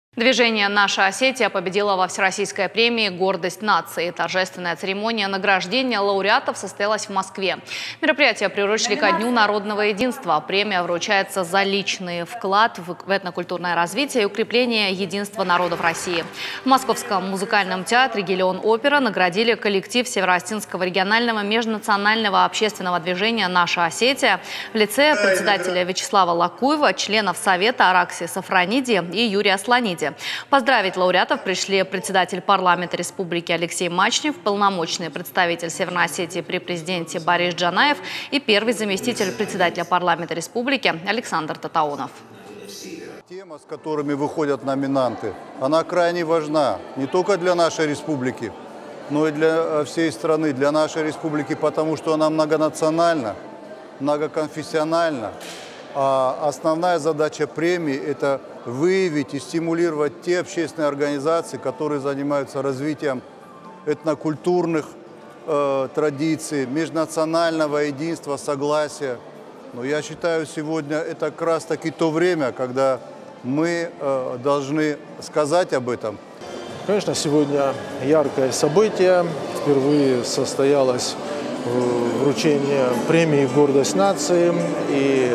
Движение «Наша Осетия» победило во всероссийской премии «Гордость нации». Торжественная церемония награждения лауреатов состоялась в Москве. Мероприятие приурочили ко Дню народного единства. Премия вручается за личный вклад в этнокультурное развитие и укрепление единства народов России. В Московском музыкальном театре «Гелион Опера» наградили коллектив Северо-Осетинского регионального межнационального общественного движения «Наша Осетия» в лице председателя Вячеслава Лакуева, членов Совета Аракси Сафрониди и Юрия Слониди. Поздравить лауреатов пришли председатель парламента республики Алексей Мачнев, полномочный представитель Северной Осетии при президенте Борис Джанаев и первый заместитель председателя парламента республики Александр Татаунов. Тема, с которыми выходят номинанты, она крайне важна не только для нашей республики, но и для всей страны, для нашей республики, потому что она многонациональна, многоконфессиональна. А основная задача премии – это выявить и стимулировать те общественные организации, которые занимаются развитием этнокультурных традиций, межнационального единства, согласия. Но я считаю, сегодня это как раз таки то время, когда мы должны сказать об этом. Конечно, сегодня яркое событие. Впервые состоялось вручение премии «Гордость нации». И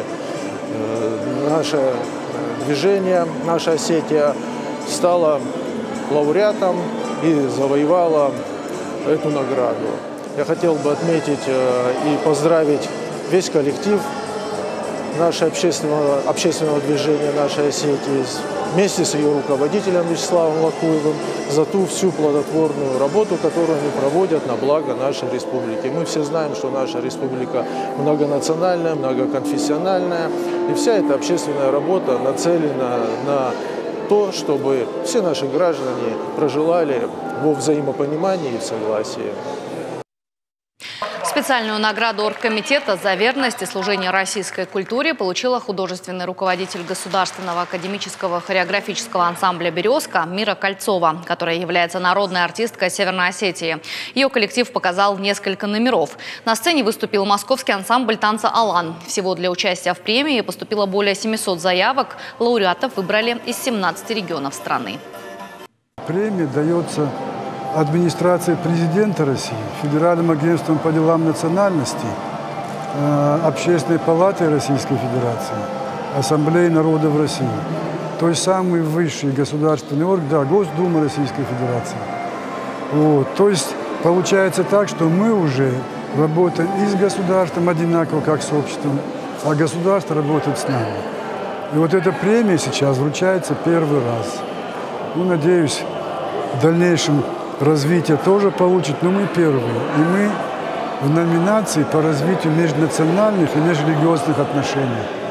наше движение, «Наша Осетия» стала лауреатом и завоевала эту награду. Я хотел бы отметить и поздравить весь коллектив нашего общественного движения «Наша Осетия» вместе с ее руководителем Вячеславом Лакуевым за ту всю плодотворную работу, которую они проводят на благо нашей республики. Мы все знаем, что наша республика многонациональная, многоконфессиональная, и вся эта общественная работа нацелена на то, чтобы все наши граждане проживали во взаимопонимании и в согласии. Специальную награду оргкомитета за верность и служение российской культуре получила художественный руководитель Государственного академического хореографического ансамбля «Березка» Мира Кольцова, которая является народной артисткой Северной Осетии. Ее коллектив показал несколько номеров. На сцене выступил московский ансамбль танца «Алан». Всего для участия в премии поступило более 700 заявок. Лауреатов выбрали из 17 регионов страны. Премия дается администрации президента России, Федеральным агентством по делам национальностей, Общественной палатой Российской Федерации, Ассамблеей народов России. То есть самый высший государственный орган, да, Госдума Российской Федерации. Вот. То есть получается так, что мы уже работаем и с государством одинаково, как с обществом, а государство работает с нами. И вот эта премия сейчас вручается первый раз. Ну, надеюсь, в дальнейшем развитие тоже получит, но мы первые. И мы в номинации по развитию межнациональных и межрелигиозных отношений.